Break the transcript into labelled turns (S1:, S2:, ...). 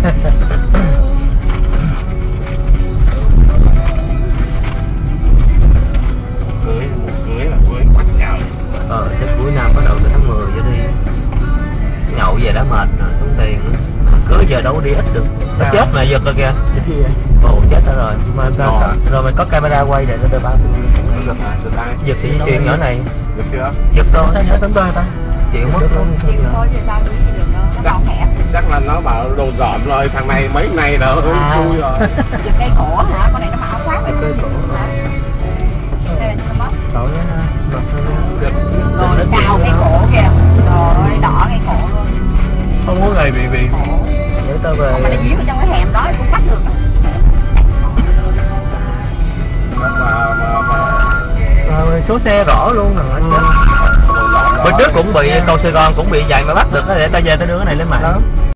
S1: cưới là cưới bắt nhậu.
S2: Tới cuối năm bắt đầu từ tháng 10 trở đi. Nhậu về đã mệt rồi, tốn tiền nữa. Cưới giờ đâu có đi ít được. Nó chết mà giật rồi kìa. Ồ, chết rồi. Rồi mình có camera quay để nó đưa ba. Giật thì chuyện nhỏ này.
S1: Giật chưa?
S2: Giật thôi, nó tấn công ta. Chuyện mất luôn.
S1: Chắc là nó bảo đồ dởm rồi, thằng này mấy ngày rồi chui rồi.
S3: Giật cây cổ hả? Con này nó bảo khoát
S2: cây cổ. Tội
S3: rồi cào cái cổ kìa. Rồi đỏ cái cổ luôn.
S1: Không có ngày bị
S2: để tao về.
S3: Mà nó giếm ở trong cái hẻm đó cũng bắt được.
S2: Số xe rõ luôn rồi. Bữa trước cũng bị cầu Sài Gòn cũng bị vậy mà bắt được, để tao về tao đưa cái này lên mạng.